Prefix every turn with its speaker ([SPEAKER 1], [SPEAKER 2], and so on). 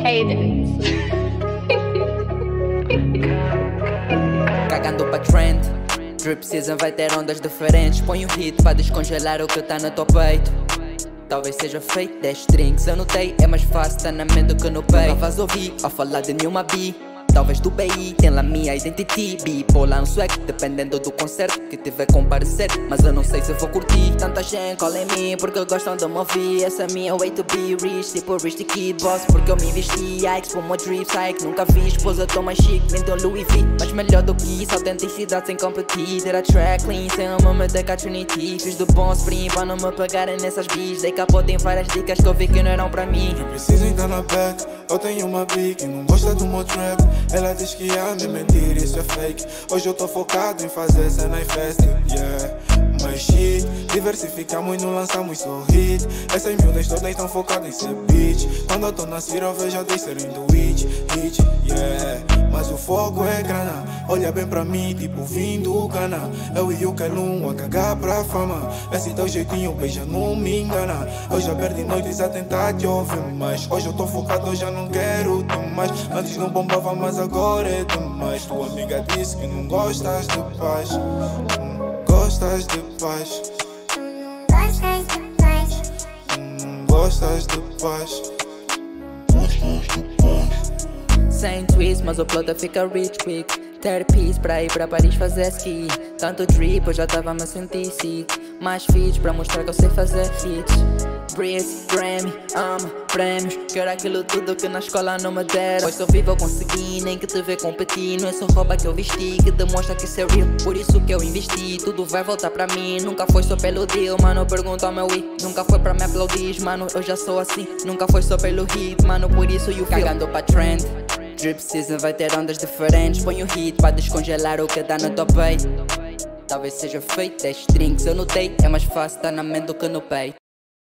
[SPEAKER 1] hate it.
[SPEAKER 2] Cagando pra trend. Drip season vai ter ondas diferentes. Põe o hit pra descongelar o que tá no teu peito. Talvez seja fake, 10 strings anotei. É mais fácil, tá na mente do que no peito. Não vais ouvir ao falar de nenhuma bi. Talvez do BI, tem lá minha identity. Bipolar no swag, dependendo do concerto que tiver com parecer. Mas eu não sei se vou curtir. Tanta gente cola em mim porque gostam de me ouvir. Essa é a minha way to be rich, tipo rich the kid boss. Porque eu me investi, Ike, como a drip psych. Nunca vi esposa tão mais chique, nem tão Louis V. Mas melhor do que isso, autenticidade sem competir. Ter a track clean, sem uma medeca Trinity. Fiz do bom sprint pra não me pegarem nessas bis. Dei capote em várias dicas que eu vi que não eram pra mim.
[SPEAKER 3] Eu preciso entrar na back, eu tenho uma big e não gosta do meu trap. Ela diz que anda e mentir, isso é fake. Hoje eu tô focado em fazer cena e festa, yeah. Mas shit, diversificamos e não lançamos só hit. Essas miúdas todas tão focadas em ser bitch. Quando eu tô na cira eu vejo a dois serem do hit, yeah. Mas o foco é grana, olha bem pra mim, tipo vindo do cana. Eu e o Kelum a cagar pra fama. Esse teu jeitinho beija não me engana. Eu já perdi noites a tentar te ouvir, mas hoje eu tô focado, eu já não quero demais. Antes não bombava, mas agora é demais. Tua amiga disse que não gostas de paz. Gostas de paz. Gostas de paz.
[SPEAKER 2] Sem twist, mas o plot fica rich quick. Ter peace pra ir pra Paris fazer ski. Tanto drip, eu já tava me sentir sick. Mais feats pra mostrar que eu sei fazer hits. Breeze, Grammy, prémios. Quero aquilo tudo que na escola não me deram. Pois sou vivo eu consegui, nem que te vê competir. Não é só roupa que eu vesti que demonstra que isso é real. Por isso que eu investi, tudo vai voltar pra mim. Nunca foi só pelo deal, mano, pergunta ao meu i. Nunca foi pra me aplaudir, mano, eu já sou assim. Nunca foi só pelo hit, mano, por isso you feel. Cagando pra trend. Drip season vai ter ondas diferentes. Põe o hit pra descongelar o que dá no teu peito. Talvez seja feito, 10 strings eu notei. É mais fácil, tá na mente do que no peito.